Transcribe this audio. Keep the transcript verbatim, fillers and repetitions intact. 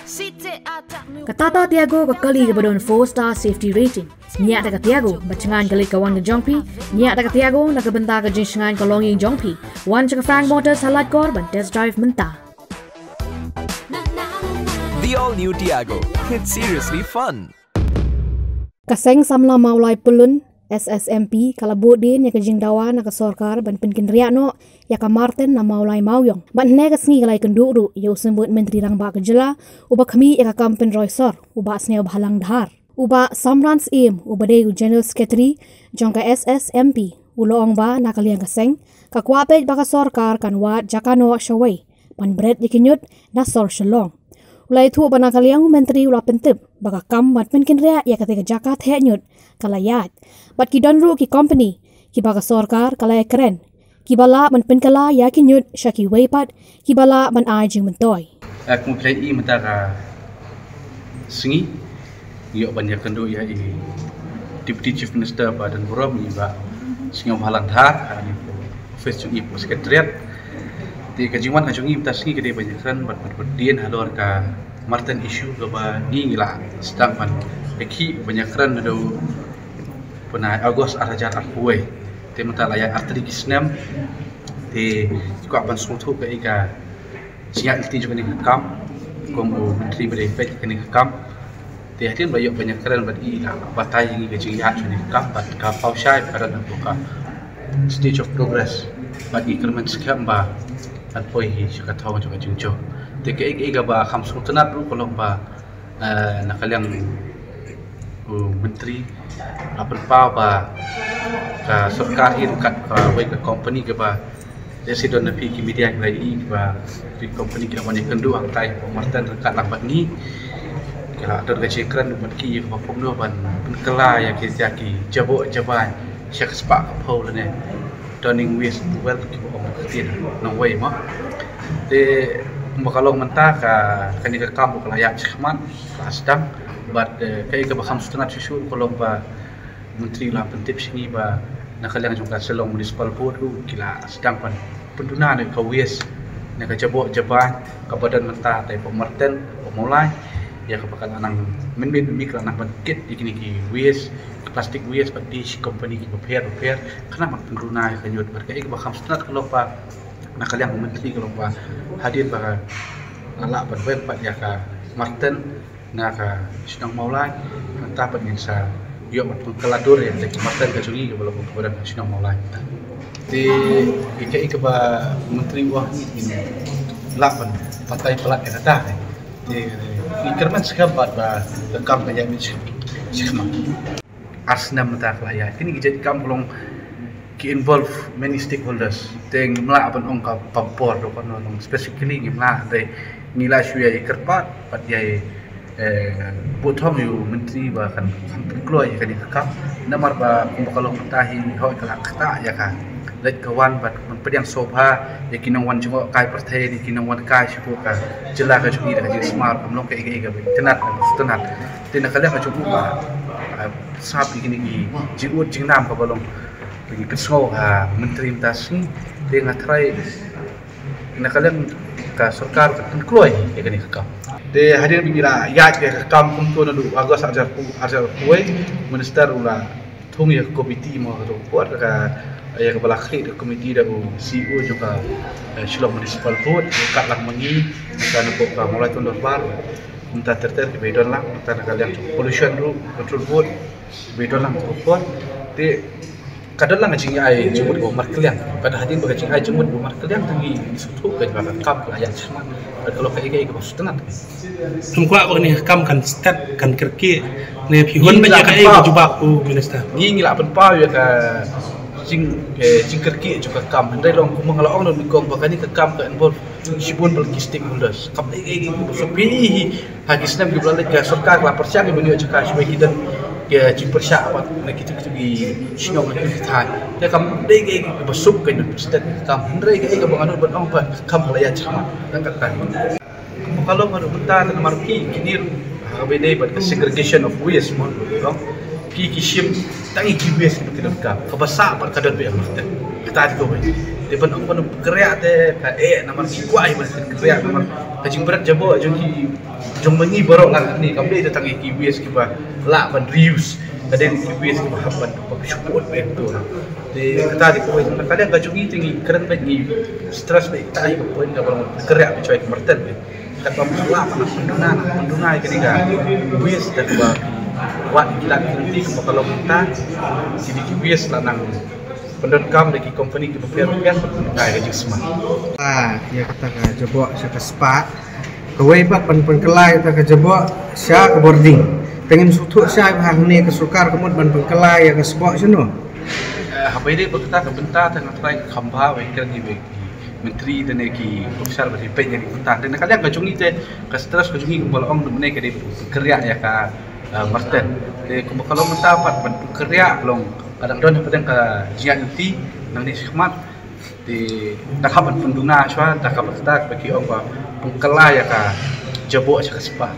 Katata Tiago kakali kepadon four star safety rating. Niat tak Tiago bacengan kali kawan ke Jongpi. Niat tak Tiago nak kebentar ke jensengan kolonging Jongpi. Wan cak Frank Motors halal korban test drive mentah. The all new Tiago. It's seriously fun. Kaseng samla maulai pulun S S M P kalabut din ya kejing dawa nak sorkar ban penkin riak no ya ka Martin na maulai mauyong ban ne ka sngi kalai kenduru ya usembut menteri rang ba kejela uba kami ya ka kampen roysor uba sneo bhalang dhar uba samrans im uba de general secretary jongka S S M P ulong ba na kaliang kaseng ka kwapej ba ka sorkar kan wa jakano shawai ban bred dikinyut na sor shalong ulai thu bana kaliang menteri ula pentep baka kam bat penkin riak ya ka jakat he nyut kalayat bat ki donru ki company ki baga sorkar kalay keren ki bala man penkala ya ki nyut shaki weipat ki bala man ajing mentoy aku play i mentara singi yo banyak kendu ya i deputy chief minister badan burom i ba singo halang dhar ani office chung i secretariat di kajiwan ka chung i ta singi kede banyak kan bat berdien halor ka Martin issue ke ba ni ngila sedang man eki banyak kan do pernah Agos arajar arpuai tema tak layak arteri kisnam di juga ban suatu ke ika siap itu juga ni kam komo menteri berefek ke ni kam di hadian banyak banyak keren bad i batai yang ke jingat ni kam bad ka pausai pada nak buka stage of progress bagi kerman sekian ba arpuai hi suka tahu juga jingjo di ke ika ba kham sultanat ru kalau ba nak kalian menteri apa pa ba ka sarkar hi kat ka wei ka company ke ba desi don napi ki media ke i ba di company ke mani kendu ang tai pemartan kat lambat ni kala ada ke chekran ban ki ba pomno ban penkela ya ki jaki jabo jaban syak spa phol ne turning west well ki ba ong tin no wei ma de makalong mentah ka kani ka kamp ka layak chman sedang but kai ka baham setengah susu kalau ba menteri lah pentip sini ba nak kalian juga selong municipal board tu kila sedang pan penduna ni ka wes nak jabok jaban ka badan mentah tai pemerten pemulai ya ka bakal anang min-min mikro nak bangkit ikini ki wes plastik wes ba dish company ki repair repair kana mak penduna ka nyut berkai ka baham setengah kalau ba nak kalian menteri kalau ba hadir ba ala ban web pat ya ka Martin nak sedang maulai entah penginsa yo pengkeladur yang dari Martin ke Juli ke belum kepada sedang maulai di ika ika ba menteri wah ini lapan partai pelat yang ada di ikerman sekabat ba rekam banyak macam macam asnam mentah kelaya kini jadi kampung ki involve many stakeholders teng melak apa ong ka pampor do kono specifically ngimla de nilai suya ikerpat pat dia buatong you menteri bahkan keluar ya kan ikam namar ba kumbakalong tahi hoi kalak kata ya kan let kawan bat menpediang sofa ya kinong wan jungo kai partai di kinong wan kai sipu ka jela ka jui da smart amlong ka iga iga tenat tenat tin kalian ka jubu ba sapi kini gi jiut jingnam ka balong pergi kesau ha menteri mtasi dia ngatrai ina kalian ka sarkar ka keluar ya kan ikam de hadir bila ya ke kam kumto na du agos ajar pu ajar puai minister ula thung ya komiti mo do buat ka ya kepala khid komiti da C E O juga Shillong Municipal Board kat lang mangi kana ko ka mulai tahun depan minta terter ke bedon lang minta kalian pollution ru control board bedon lang buat de kadang lang jing ai jumut bo mar kalian pada hadir ba jing ai jumut bo mar kalian tangi sutu ka ba kam ayat semua kalau kayak kayak bos tenat tumkwa ko ni kam kan stat kan kerki ne phihon ba ka ai jubak ku minister ni ngila pen pa ya ka jing jing kerki juga kam handai long ku mengalong non mikong bakani ke kam ka involve sibun bagi stakeholders kam ai ai bos pi hagisna bi bulan ka sarkar la persia ke bani ka shwe kita ya jing persia apa nak kita kita di sinong ke thai ya kam dei ai bosuk ka stat kam handai ai ka bangan ban ong pa kam la ya chama kan kan kalau baru bentar dan marki kini habis buat segregation of waste mon dong ki kishim tangi ki waste kita dah ka basa par kadar be kita kita itu Di ban ong ban kerja te ka eh namar ki kuai ban kerja namar ka jing berat jabo jong ki jong mengi borok lang ni kam de datang ki wes ki ba la ban reuse kadang ki wes ki ba ban ba syukut be tu de kata di koi kadang ka jong tinggi keren ba ni stress be tai ba poin ka ban kerja be coy kemerten be kat ba la pan penduna penduna ke diga wes dan ba wat gila ni ko kalau kita sini ki wes lanang pendekam dari company ke pepian-pepian berkenai ke semua. Ah, dia kata ke jebok saya ke spa. Kewai pat pan pengkelai kata ke jebok saya ke boarding. Pengen sutuk saya hang ni ke sukar kemud ban pengkelai ya ke sebok seno. Eh, apa ini berkata ke bentar tengah try khamba wekal di menteri dan ki ofisar bagi pen jadi bentar. Dan kadang ke jungi te ke stress ke jungi ke bolong de menai ke di kerja ya ka Martin. De kalau mendapat ban kerja long kadang don pada ke jian nanti nang ni khmat di takhaban penduna chwa takhabat tak bagi orang pengkelai ya ka jabo cha kaspa